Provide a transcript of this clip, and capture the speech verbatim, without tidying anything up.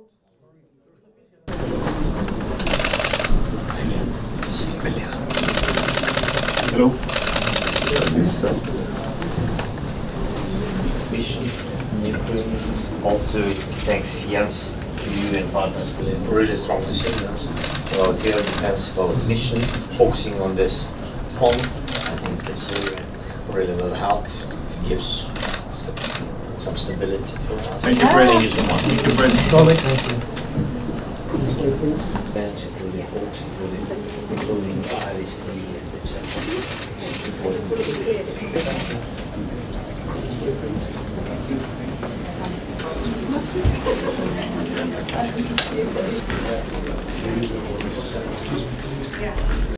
Hello. Mission in Ukraine. Also, thanks Jens to you and partners for really strong decisions about air defense, about mission, focusing on this fund. I think this really, really will help, gives some stability for us. Thank you, President. Thank you so much. Thank you, President. Thank you. Including including including I R S T and et cetera. Excuse me.